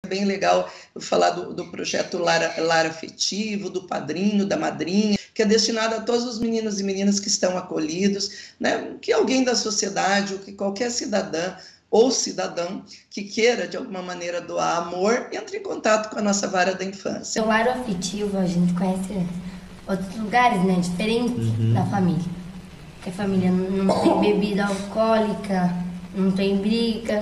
Bem legal falar do projeto Lar Afetivo, do padrinho, da madrinha, que é destinado a todos os meninos e meninas que estão acolhidos, né? Que alguém da sociedade, ou que qualquer cidadã ou cidadão que queira, de alguma maneira, doar amor, entre em contato com a nossa vara da infância. O lar afetivo, a gente conhece outros lugares, né, diferentes da família. Porque a família não tem bebida alcoólica, não tem briga.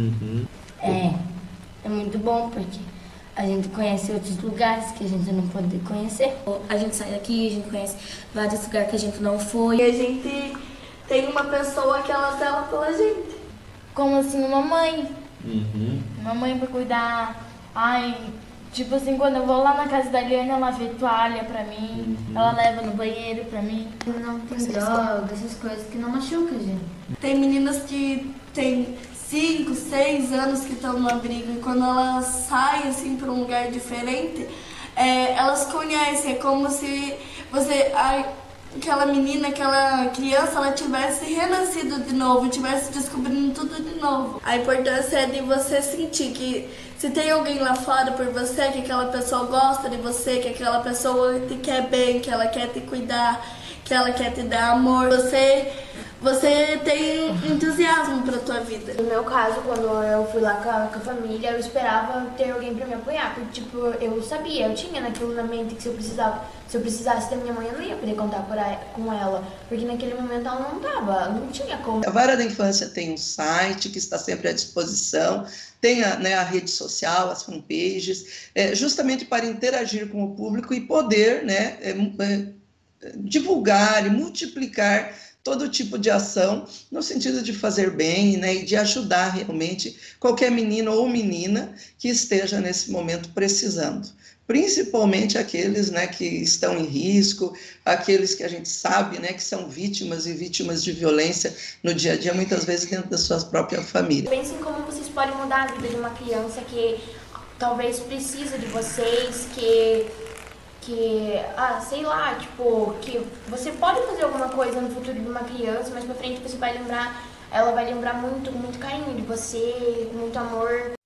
É muito bom porque a gente conhece outros lugares que a gente não pode conhecer. A gente sai daqui, a gente conhece vários lugares que a gente não foi. E a gente tem uma pessoa que ela zela pela gente. Como assim, uma mãe. Uma mãe pra cuidar. Ai, tipo assim, quando eu vou lá na casa da Eliane, ela vê toalha pra mim, ela leva no banheiro pra mim. Não tem droga, essas coisas que não machucam a gente. Tem meninas que têm 5, 6 anos que estão numa briga e quando elas saem assim para um lugar diferente, elas conhecem, é como se aquela menina, aquela criança, ela tivesse renascido de novo, tivesse descobrindo tudo de novo. A importância é de você sentir que se tem alguém lá fora por você, que aquela pessoa gosta de você, que aquela pessoa te quer bem, que ela quer te cuidar, que ela quer te dar amor, você tem entusiasmo pra tua vida. No meu caso, quando eu fui lá com a família, eu esperava ter alguém pra me apoiar. Porque, tipo, eu sabia, eu tinha naquilo na mente que se eu precisasse da minha mãe, eu não ia poder contar com ela. Porque naquele momento ela não tinha como. A Vara da Infância tem um site que está sempre à disposição, tem a rede social, as fanpages, justamente para interagir com o público e poder, divulgar e multiplicar todo tipo de ação no sentido de fazer bem, né, e de ajudar realmente qualquer menino ou menina que esteja nesse momento precisando. Principalmente aqueles, né, que estão em risco, aqueles que a gente sabe, né, que são vítimas e vítimas de violência no dia a dia, muitas vezes dentro da sua própria família. Pensem como vocês podem mudar a vida de uma criança que talvez precisa de vocês, sei lá, tipo, que você pode fazer alguma coisa no futuro de uma criança, mas pra frente ela vai lembrar muito, muito carinho de você, muito amor.